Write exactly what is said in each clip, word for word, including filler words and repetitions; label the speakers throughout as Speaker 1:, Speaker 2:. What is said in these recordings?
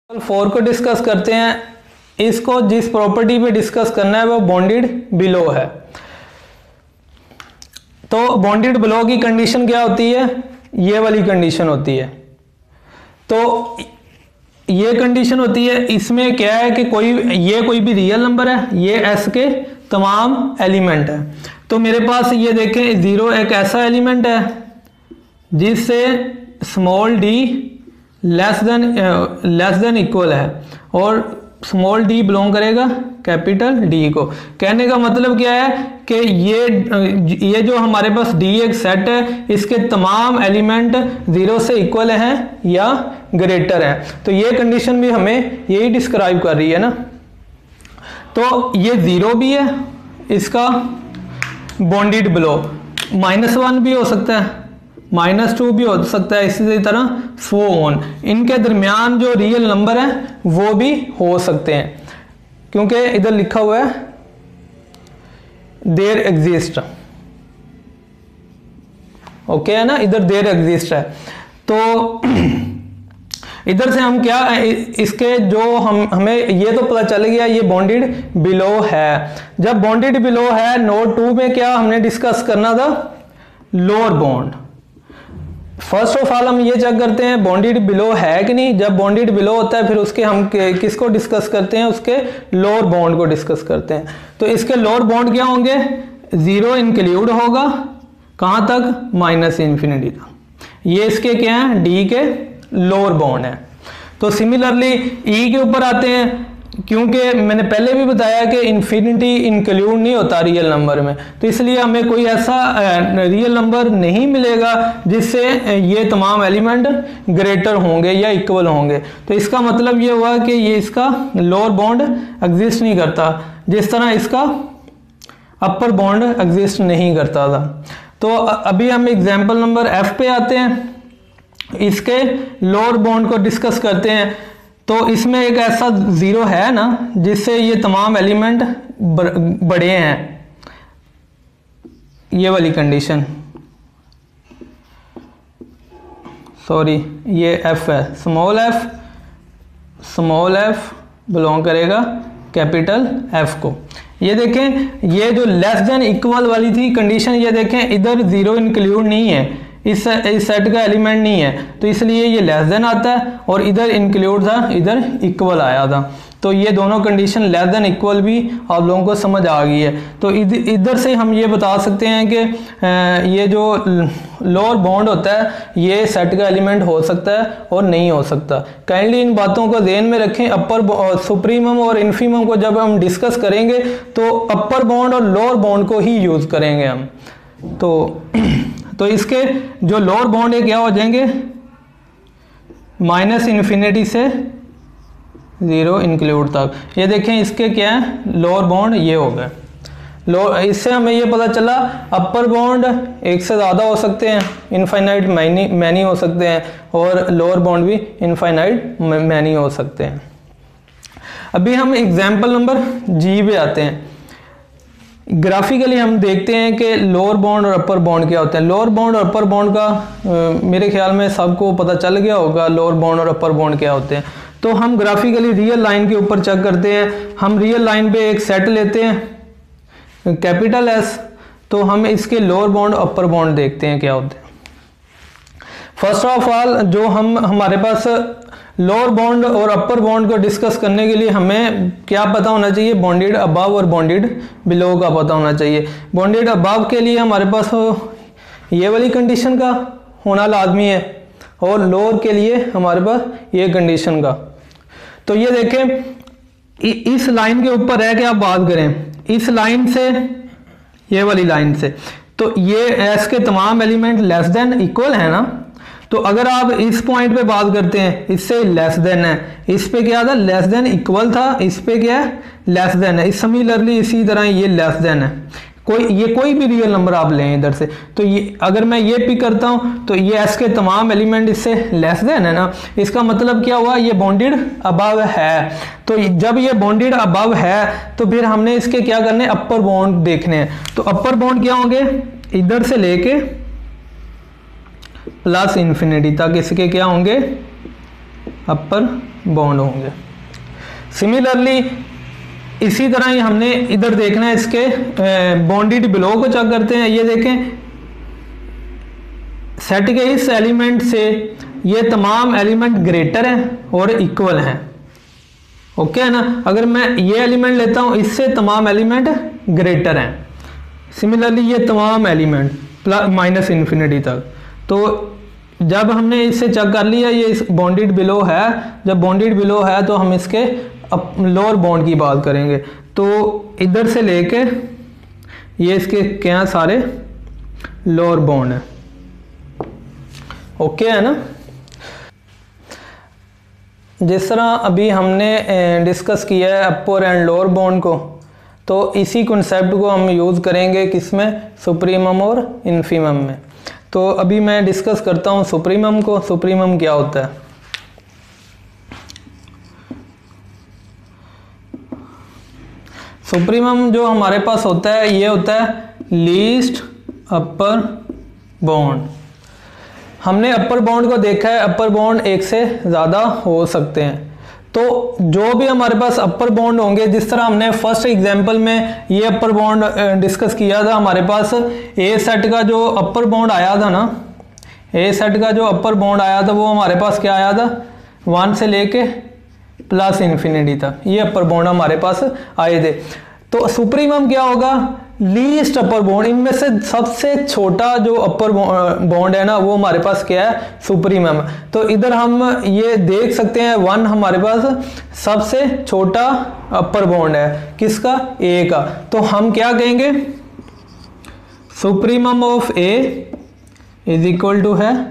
Speaker 1: Four को discuss करते हैं। इसको जिस प्रॉपर्टी पे डिस्कस करना है वो बॉन्डेड बिलो है। तो बॉन्डेड बिलो की कंडीशन क्या होती है? ये वाली कंडीशन होती है। तो ये कंडीशन होती है, इसमें क्या है कि कोई ये कोई भी रियल नंबर है, ये एस के तमाम एलिमेंट है। तो मेरे पास ये देखें, जीरो एक ऐसा एलिमेंट है जिससे small D less than less than equal है और स्मॉल डी बिलोंग करेगा कैपिटल डी को। कहने का मतलब क्या है कि ये ये जो हमारे पास डी एक सेट है, इसके तमाम एलिमेंट जीरो से इक्वल हैं या ग्रेटर है। तो ये कंडीशन भी हमें यही डिस्क्राइब कर रही है ना। तो ये जीरो भी है, इसका बॉन्डेड बिलो माइनस वन भी हो सकता है, माइनस टू भी हो सकता है, इसी तरह सो ऑन। इनके दरमियान जो रियल नंबर है वो भी हो सकते हैं, क्योंकि इधर लिखा हुआ है देयर एग्जिस्ट। ओके है ना, इधर देयर एग्जिस्ट है। तो इधर से हम क्या, इसके जो हम हमें ये तो पता चल गया ये बॉन्डेड बिलो है। जब बॉन्डेड बिलो है, नोट टू में क्या हमने डिस्कस करना था? Lower bound. First of all हम ये चेक करते हैं बॉन्डेड बिलो है कि नहीं। जब बॉन्डेड बिलो होता है फिर उसके हम किसको डिस्कस करते हैं? उसके लोअर बॉन्ड को डिस्कस करते हैं। तो इसके लोअर बॉन्ड क्या होंगे? जीरो इंक्लूड होगा कहां तक? माइनस इन्फिनिटी तक। ये इसके क्या है? डी के लोअर बॉन्ड है। तो सिमिलरली ई के ऊपर आते हैं, क्योंकि मैंने पहले भी बताया कि इन्फिनिटी इंक्लूड नहीं होता रियल नंबर में, तो इसलिए हमें कोई ऐसा रियल नंबर नहीं मिलेगा जिससे ये तमाम एलिमेंट ग्रेटर होंगे या इक्वल होंगे। तो इसका मतलब ये हुआ कि ये इसका लोअर बॉन्ड एग्जिस्ट नहीं करता, जिस तरह इसका अपर बॉन्ड एग्जिस्ट नहीं करता था। तो अभी हम एग्जाम्पल नंबर एफ पे आते हैं, इसके लोअर बॉन्ड को डिस्कस करते हैं। तो इसमें एक ऐसा जीरो है ना जिससे ये तमाम एलिमेंट बड़े हैं, ये वाली कंडीशन, सॉरी ये एफ है, small F, small F belong करेगा कैपिटल एफ को। ये देखें, ये जो लेस देन इक्वल वाली थी कंडीशन, ये देखें इधर जीरो इंक्लूड नहीं है, इस इस सेट का एलिमेंट नहीं है, तो इसलिए ये लेस देन आता है, और इधर इंक्लूड था, इधर इक्वल आया था। तो ये दोनों कंडीशन लेस देन इक्वल भी आप लोगों को समझ आ गई है। तो इधर से हम ये बता सकते हैं कि ये जो लोअर बॉन्ड होता है ये सेट का एलिमेंट हो सकता है और नहीं हो सकता। काइंडली इन बातों को ध्यान में रखें। अपर सुप्रीमम और इन्फीमम को जब हम डिस्कस करेंगे तो अपर बॉन्ड और लोअर बॉन्ड को ही यूज करेंगे हम। तो तो इसके जो लोअर बॉन्ड है क्या हो जाएंगे? माइनस इन्फिनिटी से जीरो इंक्लूड तक। ये देखें इसके क्या है? लोअर बॉन्ड ये हो गए। लो इससे हमें ये पता चला अपर बॉन्ड एक से ज़्यादा हो सकते हैं, इनफाइनाइट मैनी मैनी हो सकते हैं, और लोअर बॉन्ड भी इनफाइनाइट मैनी हो सकते हैं। अभी हम एग्जाम्पल नंबर जी पे आते हैं। ग्राफिकली हम देखते हैं कि लोअर बॉन्ड और अपर बॉन्ड क्या होते हैं। लोअर बॉन्ड और अपर बॉन्ड का आ, मेरे ख्याल में सबको पता चल गया होगा लोअर बॉन्ड और अपर बॉन्ड क्या होते हैं। तो हम ग्राफिकली रियल लाइन के ऊपर चेक करते हैं। हम रियल लाइन पे एक सेट लेते हैं कैपिटल एस, तो हम इसके लोअर बॉन्ड और अपर बॉन्ड देखते हैं क्या होते हैं। फर्स्ट ऑफ ऑल जो हम हमारे पास लोअर बॉन्ड और अपर बॉन्ड को डिस्कस करने के लिए हमें क्या पता होना चाहिए? बॉन्डेड अबव और बॉन्डेड बिलो का पता होना चाहिए। बॉन्डेड अबव के लिए हमारे पास ये वाली कंडीशन का होना लाजमी है, और लोअर के लिए हमारे पास ये कंडीशन का। तो ये देखें इस लाइन के ऊपर है कि आप बात करें इस लाइन से ये वाली लाइन से, तो ये एस के तमाम एलिमेंट लेस देन इक्वल है ना। तो अगर आप इस पॉइंट पे बात करते हैं, इससे लेस देन है, इस पे क्या था? लेस देन इक्वल था, इस पे क्या है? लेस देन है। इस सिमिलरली इसी तरह ये लेस देन है। कोई ये कोई भी रियल नंबर आप लें इधर से, तो ये अगर मैं ये पिक करता हूं तो ये एस के तमाम एलिमेंट इससे लेस देन है ना। इसका मतलब क्या हुआ? ये बॉन्डेड अबव है। तो जब ये बॉन्डेड अबव है तो फिर हमने इसके क्या करने? अपर बॉन्ड देखने हैं। तो अपर बॉन्ड क्या होंगे? इधर से लेके प्लस इन्फिनिटी तक इसके क्या होंगे? अपर बॉन्ड होंगे। सिमिलरली इसी तरह ही हमने इधर देखना है, इसके बॉन्डेड बिलो को चेक करते हैं। ये देखें सेट के इस एलिमेंट से ये तमाम एलिमेंट ग्रेटर हैं और इक्वल हैं, ओके है ना। अगर मैं ये एलिमेंट लेता हूं, इससे तमाम एलिमेंट ग्रेटर हैं। सिमिलरली ये तमाम एलिमेंट प्लस माइनस इन्फिनिटी तक। तो जब हमने इससे चेक कर लिया ये इस बॉन्डेड बिलो है, जब बॉन्डेड बिलो है तो हम इसके लोअर बॉन्ड की बात करेंगे। तो इधर से लेके ये इसके क्या सारे लोअर बॉन्ड है, ओके है ना। जिस तरह अभी हमने डिस्कस किया है अपर एंड लोअर बॉन्ड को, तो इसी कॉन्सेप्ट को हम यूज़ करेंगे किसमें, सुप्रीमम और इन्फीमम में। तो अभी मैं डिस्कस करता हूँ सुप्रीमम को। सुप्रीमम क्या होता है? सुप्रीमम जो हमारे पास होता है ये होता है लीस्ट अपर बॉन्ड। हमने अपर बॉन्ड को देखा है, अपर बॉन्ड एक से ज़्यादा हो सकते हैं। तो जो भी हमारे पास अपर बॉन्ड होंगे, जिस तरह हमने फर्स्ट एग्जांपल में ये अपर बॉन्ड डिस्कस किया था, हमारे पास ए सेट का जो अपर बॉन्ड आया था ना, ए सेट का जो अपर बॉन्ड आया था वो हमारे पास क्या आया था, वन से लेके प्लस इन्फिनिटी तक ये अपर बॉन्ड हमारे पास आए थे। तो सुप्रीमम क्या होगा, लीस्ट अपर बॉन्ड, इनमें से सबसे छोटा जो अपर बॉन्ड है ना वो हमारे पास क्या है, सुप्रीमम। तो इधर हम ये देख सकते हैं वन हमारे पास सबसे छोटा अपर बॉन्ड है, किसका, ए का। तो हम क्या कहेंगे, supremum of A is equal to है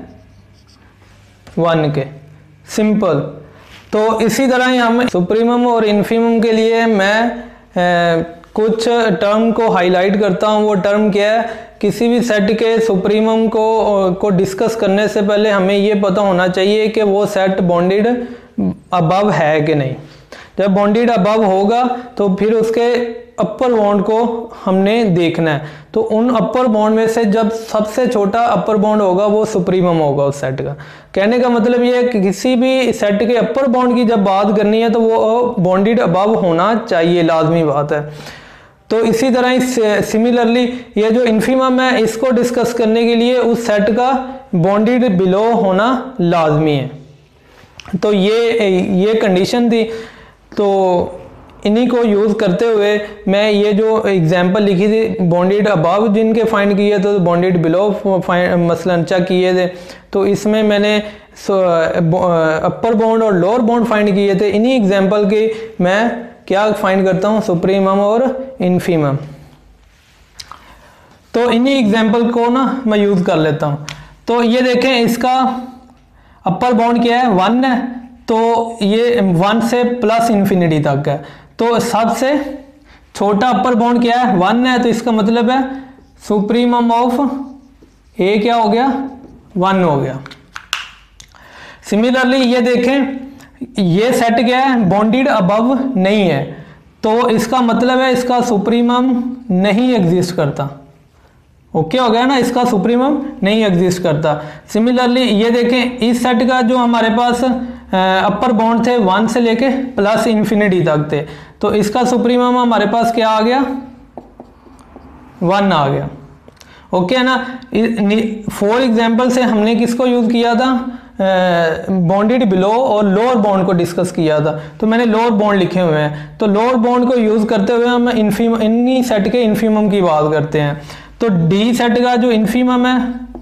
Speaker 1: वन के, सिंपल। तो इसी तरह ही हम सुप्रीमम और इन्फीमम के लिए मैं ए, कुछ टर्म को हाईलाइट करता हूँ। वो टर्म क्या है, किसी भी सेट के सुप्रीमम को को डिस्कस करने से पहले हमें ये पता होना चाहिए कि वो सेट बॉन्डेड अबव है कि नहीं। जब बॉन्डेड अबव होगा तो फिर उसके अपर बॉन्ड को हमने देखना है। तो उन अपर बॉन्ड में से जब सबसे छोटा अपर बॉन्ड होगा वो सुप्रीमम होगा उस सेट का। कहने का मतलब ये है कि किसी भी सेट के अपर बॉन्ड की जब बात करनी है तो वो बॉन्डेड अबव होना चाहिए, लाजमी बात है। तो इसी तरह ही सिमिलरली ये जो इन्फीमम है इसको डिस्कस करने के लिए उस सेट का बॉन्डेड बिलो होना लाजमी है। तो ये ये कंडीशन थी। तो इन्हीं को यूज़ करते हुए मैं ये जो एग्जांपल लिखी थी बॉन्डेड अबव जिनके फाइंड किए तो बॉन्डेड बिलो मसलन चेक किए थे, तो इसमें मैंने अपर बॉन्ड और लोअर बॉन्ड फाइंड किए थे। इन्हीं एग्जांपल के मैं क्या फाइंड करता हूँ, सुप्रीमम और इन्फीमम। तो इन्हीं एग्जांपल को ना मैं यूज़ कर लेता हूँ। तो ये देखें इसका अपर बॉन्ड क्या है, वन है। तो ये वन से प्लस इन्फिनिटी तक है। तो सबसे छोटा अपर बॉन्ड क्या है, वन है। तो इसका मतलब है सुप्रीमम ऑफ ए क्या हो गया, वन हो गया। सिमिलरली ये देखें ये सेट क्या है, बॉन्डेड अबव नहीं है। तो इसका मतलब है इसका सुप्रीमम नहीं एग्जिस्ट करता। ओके हो गया ना, इसका सुप्रीमम नहीं एग्जिस्ट करता। सिमिलरली ये देखें इस सेट का जो हमारे पास अपर बॉन्ड थे वन से लेके प्लस इन्फिनिटी तक थे, तो इसका सुप्रीमम हमारे पास क्या आ गया, वन आ गया। ओके है ना। फॉर एग्जांपल से हमने किसको यूज किया था, बॉन्डेड बिलो और लोअर बॉन्ड को डिस्कस किया था। तो मैंने लोअर बॉन्ड लिखे हुए हैं। तो लोअर बॉन्ड को यूज करते हुए हम इन्फीम इन्हीं सेट के इन्फीमम की बात करते हैं। तो डी सेट का जो इन्फीमम है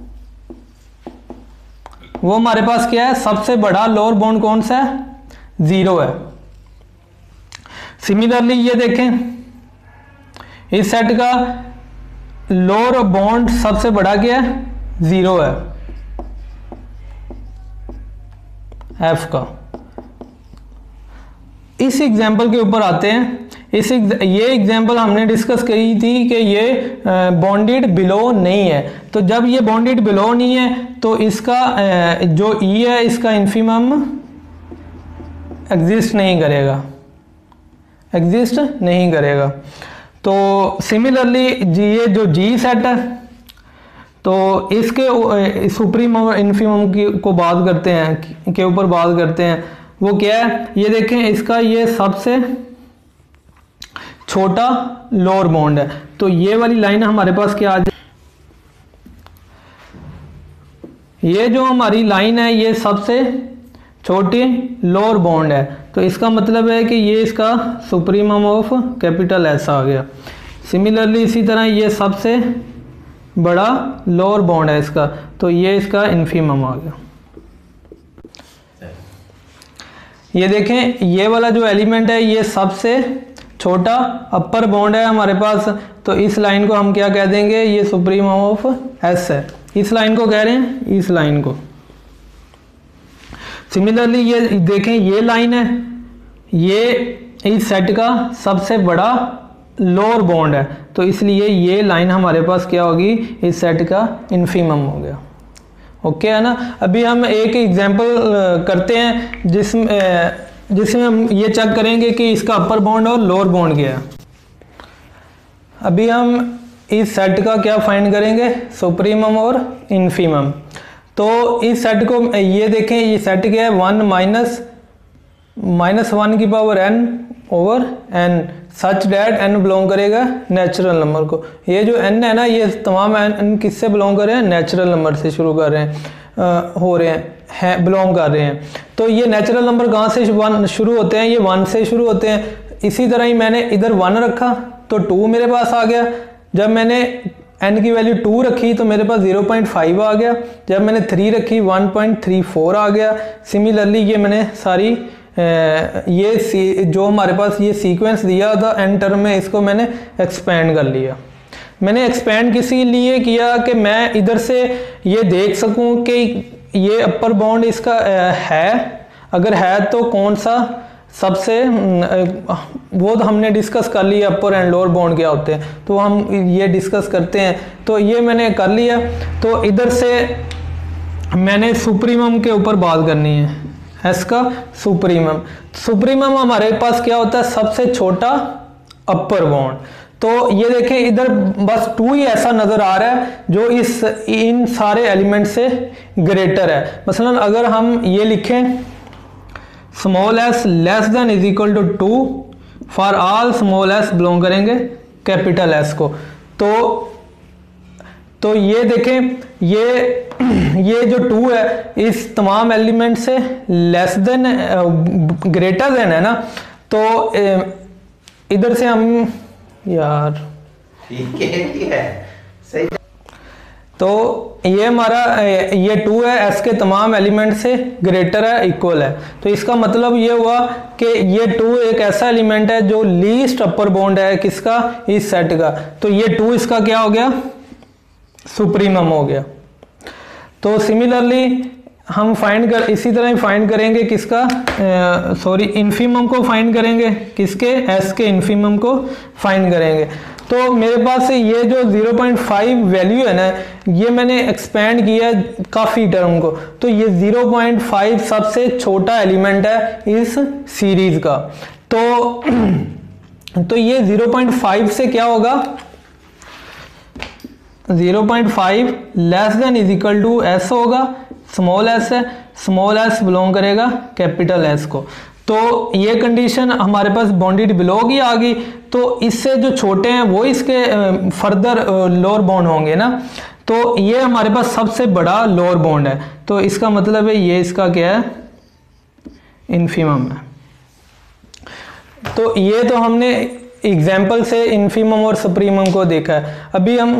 Speaker 1: वो हमारे पास क्या है, सबसे बड़ा लोअर बॉन्ड कौन सा है, जीरो है। सिमिलरली ये देखें इस सेट का लोअर बॉन्ड सबसे बड़ा क्या है, जीरो है, एफ का। इस एग्जाम्पल के ऊपर आते हैं। इस ये एग्जाम्पल हमने डिस्कस की थी कि ये बॉन्डेड बिलो नहीं है। तो जब ये बॉन्डेड बिलो नहीं है तो इसका जो ई है इसका इन्फीमम एग्जिस्ट नहीं करेगा, एग्जिस्ट नहीं करेगा। तो सिमिलरली ये जो जी सेट है तो इसके सुप्रीमम और इन्फीमम की को बात करते हैं के ऊपर बात करते हैं। वो क्या है, ये देखें इसका ये सबसे छोटा लोअर बॉन्ड है। तो ये वाली लाइन हमारे पास क्या आ जाए, ये जो हमारी लाइन है ये सबसे छोटी लोअर बॉन्ड है। तो इसका मतलब है कि ये इसका सुप्रीमम ऑफ कैपिटल एस आ गया। सिमिलरली इसी तरह ये सबसे बड़ा लोअर बॉन्ड है इसका, तो ये इसका इन्फीमम आ गया। ये देखें ये वाला जो एलिमेंट है ये सबसे छोटा अपर बॉन्ड है हमारे पास, तो इस लाइन को हम क्या कह देंगे, ये सुप्रीमम ऑफ एस है। इस लाइन को कह रहे हैं, इस लाइन को। सिमिलरली ये देखें ये लाइन है, ये इस सेट का सबसे बड़ा लोअर बॉन्ड है, तो इसलिए ये लाइन हमारे पास क्या होगी, इस सेट का इन्फीमम हो गया। ओके है ना। अभी हम एक एग्जांपल करते हैं जिसमें जिसमें हम ये चेक करेंगे कि इसका अपर बॉन्ड और लोअर बॉन्ड क्या है। अभी हम इस सेट का क्या फाइंड करेंगे, सुप्रीमम और इन्फीमम। तो इस सेट को ये देखें, ये सेट क्या है, वन माइनस माइनस वन की power n over n such that n belong करेगा नेचुरल नंबर को। ये जो एन है ना, ये तमाम एन किससे बिलोंग कर रहे हैं, नेचुरल नंबर से शुरू कर रहे हैं, आ, हो रहे हैं है बिलोंग कर रहे हैं। तो ये नेचुरल नंबर कहाँ से वन शुरू होते हैं, ये वन से शुरू होते हैं। इसी तरह ही मैंने इधर वन रखा तो टू मेरे पास आ गया। जब मैंने n की वैल्यू टू रखी तो मेरे पास ज़ीरो पॉइंट फाइव आ गया। जब मैंने थ्री रखी वन पॉइंट थ्री फोर आ गया। सिमिलरली ये मैंने सारी ये सी, जो हमारे पास ये सीक्वेंस दिया था n टर्म में, इसको मैंने एक्सपेंड कर लिया। मैंने एक्सपेंड किसी लिए किया कि मैं इधर से ये देख सकूं कि ये अपर बॉन्ड इसका है, अगर है तो कौन सा सबसे, वो तो हमने डिस्कस कर लिया अपर एंड लोअर बॉन्ड क्या होते हैं, तो हम ये डिस्कस करते हैं। तो ये मैंने कर लिया। तो इधर से मैंने सुप्रीमम के ऊपर बात करनी है, एस का सुप्रीमम। सुप्रीमम हमारे पास क्या होता है, सबसे छोटा अपर बॉन्ड। तो ये देखें इधर बस टू ही ऐसा नजर आ रहा है जो इस इन सारे एलिमेंट से ग्रेटर है। मसलन अगर हम ये लिखें small S less than is equal to two for all small S belong करेंगे कैपिटल एस को। तो तो ये देखें ये ये जो टू है इस तमाम एलिमेंट से लेस देन ग्रेटर देन है ना। तो इधर से हम यार ठीक है सही। तो ये हमारा ये टू है, एस के तमाम एलिमेंट से ग्रेटर है, इक्वल है। तो इसका मतलब ये हुआ कि ये टू एक ऐसा एलिमेंट है जो लीस्ट अपर बॉन्ड है किसका, इस सेट का। तो ये टू इसका क्या हो गया, सुप्रीमम हो गया। तो सिमिलरली हम फाइंड कर इसी तरह ही फाइंड करेंगे किसका, सॉरी इन्फीमम को फाइंड करेंगे, किसके, एस के इन्फीमम को फाइंड करेंगे। तो मेरे पास ये जो ज़ीरो पॉइंट फाइव वैल्यू है ना, ये मैंने एक्सपेंड किया काफ़ी टर्म को। तो ये ज़ीरो पॉइंट फाइव सबसे छोटा एलिमेंट है इस सीरीज का। तो तो ये ज़ीरो पॉइंट फाइव से क्या होगा, zero point five less than is equal to S होगा, स्मॉल एस है, स्मॉल एस बिलोंग करेगा कैपिटल एस को। तो ये कंडीशन हमारे पास बॉन्डेड बिलो की आ गई। तो इससे जो छोटे हैं वो इसके फर्दर लोअर बॉन्ड होंगे ना। तो ये हमारे पास सबसे बड़ा लोअर बॉन्ड है। तो इसका मतलब है ये इसका क्या है, इन्फीमम है। तो ये तो हमने एग्जाम्पल से इन्फीमम और सुप्रीमम को देखा है। अभी हम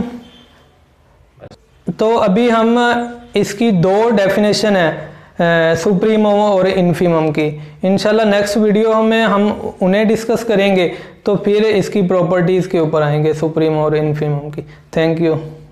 Speaker 1: तो अभी हम इसकी दो डेफिनेशन है सुप्रीमम और इन्फीमम की। इंशाल्लाह नेक्स्ट वीडियो में हम उन्हें डिस्कस करेंगे, तो फिर इसकी प्रॉपर्टीज़ के ऊपर आएंगे सुप्रीमम और इन्फीमम की। Thank you.